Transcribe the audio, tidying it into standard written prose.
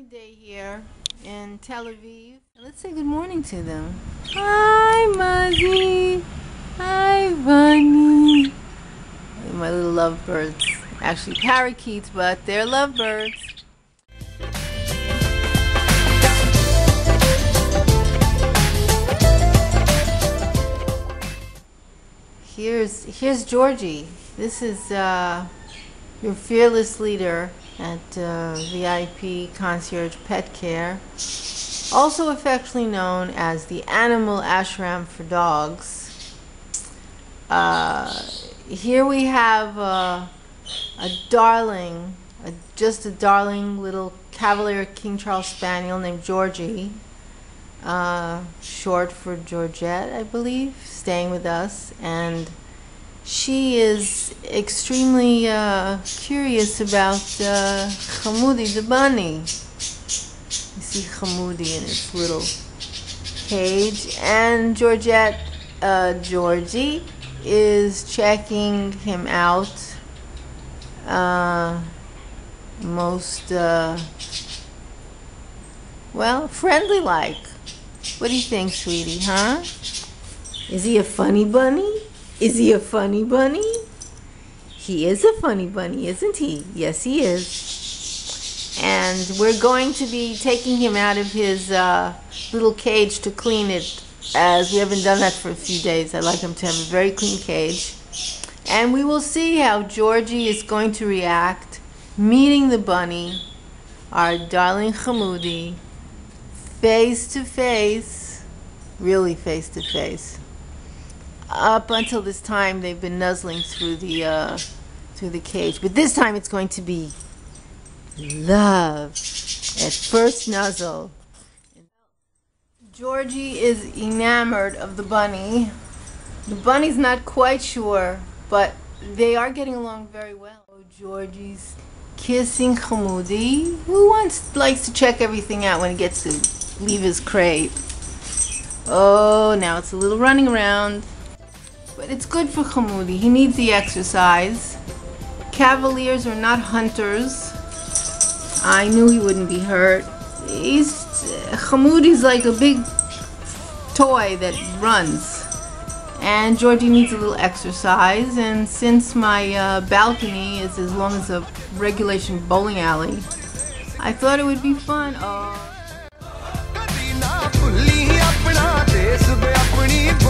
day here in Tel Aviv. Let's say good morning to them. Hi, Muzzy. Hi, Bunny. My little lovebirds. Actually parakeets, but they're lovebirds. Here's Georgie. This is your fearless leader at VIP Concierge Pet Care, also affectionately known as the Animal Ashram for Dogs. Here we have a darling, just a darling little Cavalier King Charles Spaniel named Georgie, short for Georgette, I believe, staying with us, and she is extremely curious about Chamudi the bunny. You see Chamudi in its little cage, and Georgie is checking him out most, well, friendly-like. What do you think, sweetie, huh? Is he a funny bunny? Is he a funny bunny? He is a funny bunny, isn't he? Yes, he is. And we're going to be taking him out of his little cage to clean it, as we haven't done that for a few days. I like him to have a very clean cage. And we will see how Georgie is going to react meeting the bunny, our darling Chamudi, face to face, really face to face. Up until this time, they've been nuzzling through the cage, but this time it's going to be love at first nuzzle. Georgie is enamored of the bunny. The bunny's not quite sure, but they are getting along very well. Oh, Georgie's kissing Chamudi, who likes to check everything out when he gets to leave his crate. Oh, now it's a little running around. But it's good for Chamudi. He needs the exercise. Cavaliers are not hunters. I knew he wouldn't be hurt. Chamudi's like a big toy that runs. And Georgie needs a little exercise. And since my balcony is as long as a regulation bowling alley, I thought it would be fun. Oh.